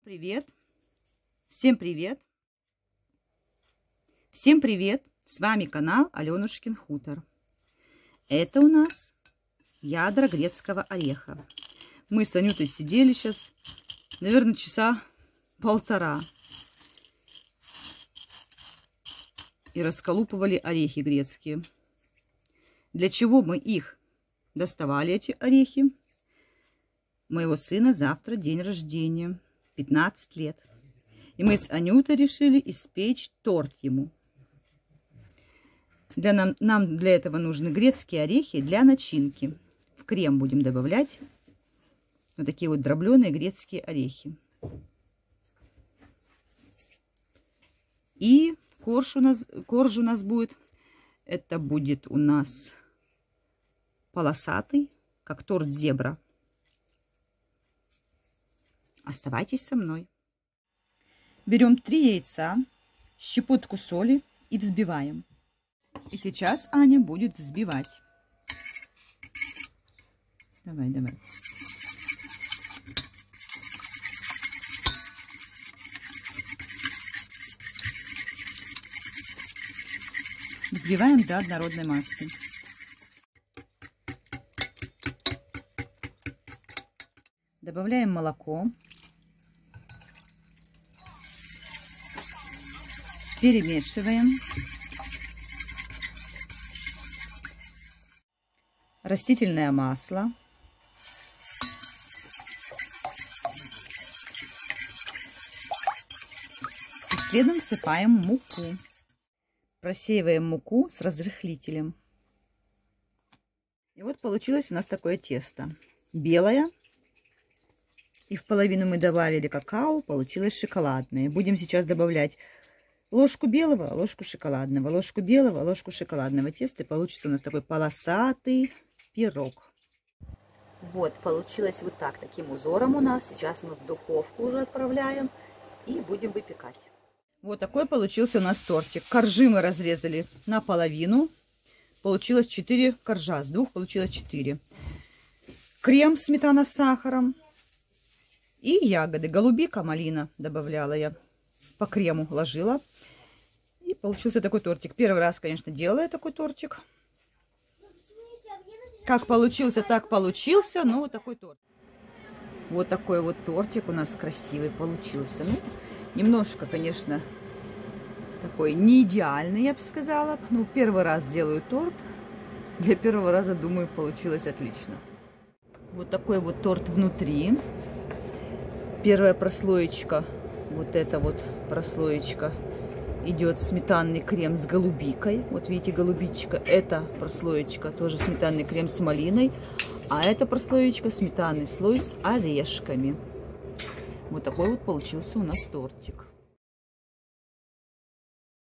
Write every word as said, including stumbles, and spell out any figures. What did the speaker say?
Привет! Всем привет! Всем привет! С вами канал Аленушкин хутор. Это у нас ядра грецкого ореха. Мы с Анютой сидели сейчас, наверное, часа полтора. И расколупывали орехи грецкие. Для чего мы их доставали, эти орехи? У моего сына завтра день рождения. пятнадцать лет. И мы с Анютой решили испечь торт ему. Для нам, нам для этого нужны грецкие орехи для начинки. В крем будем добавлять вот такие вот дробленые грецкие орехи. И корж у нас, корж у нас будет, это будет у нас полосатый, как торт зебра. Оставайтесь со мной. Берем три яйца, щепотку соли и взбиваем. И сейчас Аня будет взбивать. Давай, давай. Взбиваем до однородной массы. Добавляем молоко. Перемешиваем. Растительное масло. И следом всыпаем муку. Просеиваем муку с разрыхлителем. И вот получилось у нас такое тесто. Белое. И в половину мы добавили какао. Получилось шоколадное. Будем сейчас добавлять ложку белого, ложку шоколадного, ложку белого, ложку шоколадного теста. И получится у нас такой полосатый пирог. Вот, получилось вот так, таким узором у нас. Сейчас мы в духовку уже отправляем и будем выпекать. Вот такой получился у нас тортик. Коржи мы разрезали наполовину. Получилось четыре коржа. С двух получилось четыре. Крем, сметана с сахаром. И ягоды. Голубика, малина добавляла я. По крему ложила. И получился такой тортик. Первый раз, конечно, делаю такой тортик. Как получился, так получился. Ну, вот такой торт. Вот такой вот тортик у нас красивый получился. Ну, немножко, конечно, такой не идеальный, я бы сказала. Ну, первый раз делаю торт. Для первого раза, думаю, получилось отлично. Вот такой вот торт внутри. Первая прослоечка. Вот эта вот прослоечка идет сметанный крем с голубикой. Вот видите, голубичка. Это прослоечка тоже сметанный крем с малиной. А эта прослоечка сметанный слой с орешками. Вот такой вот получился у нас тортик.